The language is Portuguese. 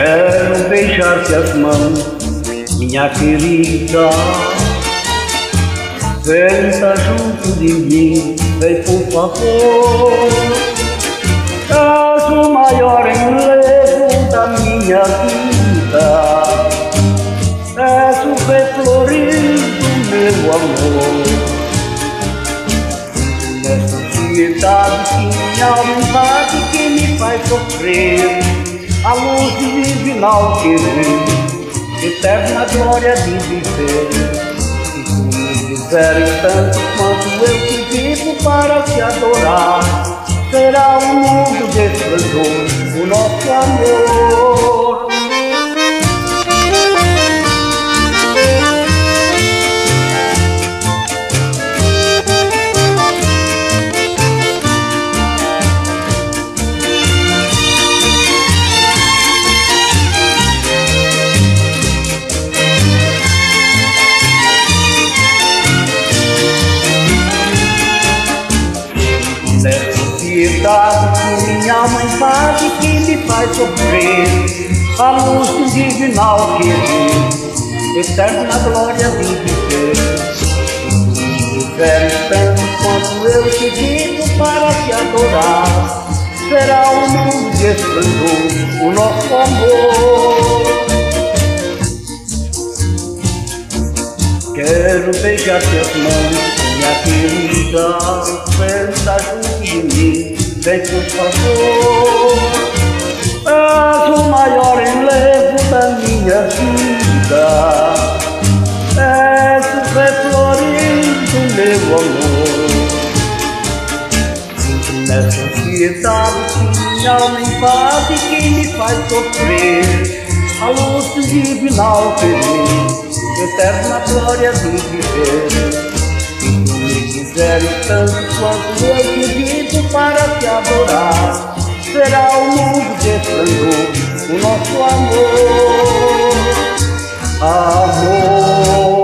Quero beijar-te as mãos, minha querida. Senta junto de mim, vem por favor. És o maior enlevo da minha vida. És o reflorido do meu amor. Nessa ansiedade que minha alma invade, que me faz sofrer, a luz divinal querer, eterna glória de viver. Se tu me quiseres tanto quanto eu te vivo para te adorar, será um mundo de esplendor o nosso amor. Que minha alma invade, que me faz sofrer, a luz divinal querer, eterna glória de viver. Se tu me quiseres tanto quanto eu te vivo para te adorar, será um mundo de esplendor o nosso amor. Quero beijar-te as mãos, minha querida. Senta junto de mim, vem por favor. És o maior enlevo da minha vida. És o reflorido do meu amor. Sinto nessa ansiedade que minha alma invade, que me faz sofrer, a luz divinal querer, eterna glória de viver. Se tu me quiseres tanto quanto eu te vivo para te adorar, será um mundo de esplendor o nosso amor. Amor.